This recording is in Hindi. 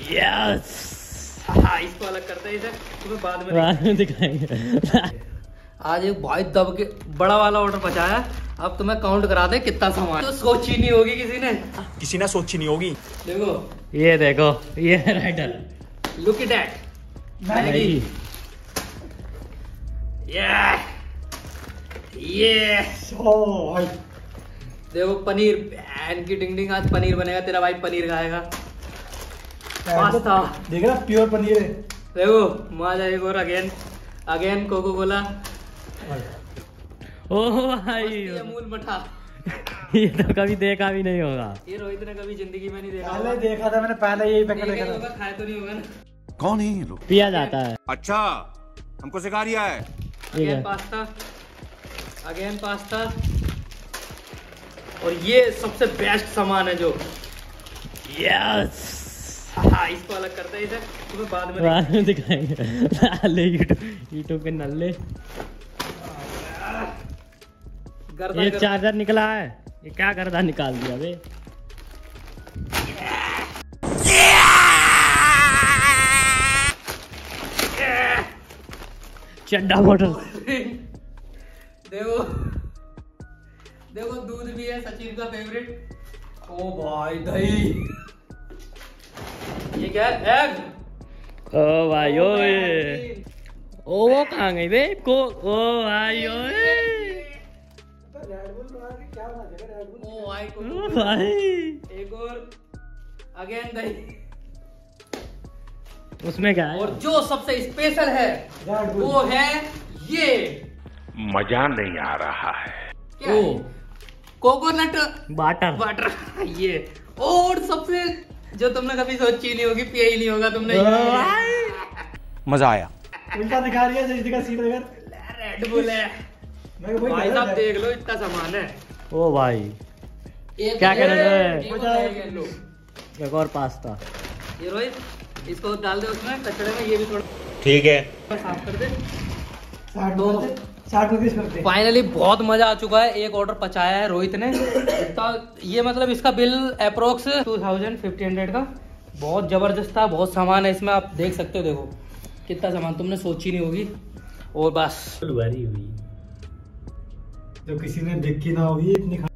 यस। हाँ, इसको अलग करते हैं, इसे तुम्हें बाद में दिखाएंगे। आज एक भाई दब के बड़ा वाला ऑर्डर पहुंचाया। अब तुम्हें काउंट करा दे कितना सामान तो सोची नहीं होगी किसी ने सोची नहीं होगी। देखो ये देखो, ये rider, look at that Maggi. ये देखो पनीर, पैन की डिंग डिंग, आज पनीर बनेगा, तेरा भाई पनीर खाएगा। पास्ता देख रहा प्योर पनीर है। देखो मजा, एक और अगेन कोको कोला। ओ भाई, अमूल मठा। ये तो कभी देखा भी नहीं होगा। ये रोहित ने कभी जिंदगी में नहीं देखा। पहले देखा था मैंने, पहले यही पैकेट देखा था। खाया तो नहीं होगा ना। कौन है ये लोग? पिया जाता है। अच्छा, हमको सिखा रिया है। अगेन पास्ता, और ये सबसे बेस्ट सामान है जो, यस। हाँ, इसको अलग करते हैं, इसे तुम्हें बाद में दिखाएंगे। यूट्यूब पे नल्ले, ये चार्जर निकला है, ये क्या गर्दा निकाल दिया बे। चड्डा मोटर। देखो देखो, दूध भी है, सचिन का फेवरेट। ओ भाई दही, ये क्या है? एग। ओ भाई ओए, ओ वो कहाँ गई बे को, ओ भाई ओए, ओ भाई ओ भाई, एक और अगेन दही। उसमें क्या है? और जो सबसे स्पेशल है वो है ये, मजा नहीं आ रहा है। क्या है? Coconut water. ये, और सबसे जो तुमने कभी सोची नहीं होगी, पिया ही नहीं होगा तुमने। मजा आया। उल्टा दिखा रही है, सही दिखा, सीधा दिखा। रेड बुल है भाई साहब, देख लो इतना सामान है। ओ भाई, एक क्या कह रहे थे? एक एक और पास्ता। ये रोहित, इसको डाल दे उसमें कचड़े में, ये भी थोड़ा ठीक है, साफ कर दे। 60 रुपीज करते। फाइनली बहुत मजा आ चुका है। एक ऑर्डर पहुंचाया है रोहित ने। ये मतलब इसका बिल अप्रोक्स 2500 का, बहुत जबरदस्त था। बहुत सामान है इसमें, आप देख सकते हो। देखो कितना सामान, तुमने सोची नहीं होगी। और बस भरी हुई जो किसी ने देखी ना होगी इतनी।